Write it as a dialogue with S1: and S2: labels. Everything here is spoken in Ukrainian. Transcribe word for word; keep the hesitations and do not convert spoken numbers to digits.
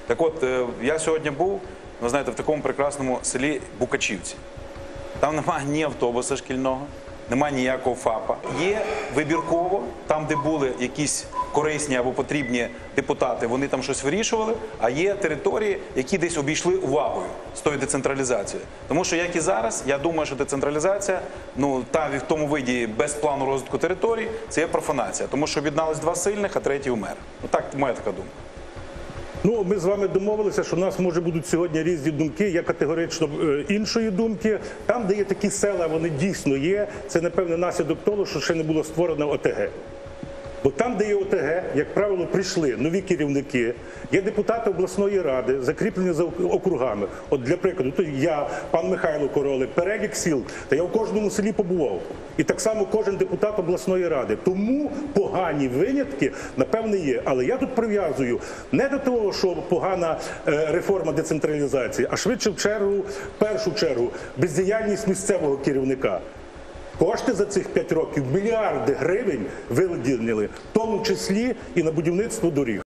S1: Так от, я сьогодні був, ви знаєте, в такому прекрасному селі Букачівці. Там немає ні автобуса шкільного, немає ніякого ФАПа. Є вибірково, там, де були якісь корисні або потрібні депутати, вони там щось вирішували, а є території, які десь обійшли увагою з тою децентралізацією. Тому що, як і зараз, я думаю, що децентралізація, ну, та в тому виді без плану розвитку територій, це є профанація. Тому що об'єднались два сильних, а третій умер. Ну, так, моя така думка.
S2: Ну, ми з вами домовилися, що у нас, може, будуть сьогодні різні думки, я категорично іншої думки. Там, де є такі села, вони дійсно є, це, напевне, наслідок того, що ще не було створено О Те Ге. Бо там, де є О Те Ге, як правило, прийшли нові керівники, є депутати обласної ради, закріплені за округами. От для прикладу, то я, пан Михайло Королик, перелік сіл, та я в кожному селі побував. І так само кожен депутат обласної ради. Тому погані винятки, напевне, є. Але я тут прив'язую не до того, що погана реформа децентралізації, а швидше в чергу, в першу чергу, бездіяльність місцевого керівника. Кошти за цих п'ять років, мільярди гривень виділили, в тому числі і на будівництво доріг.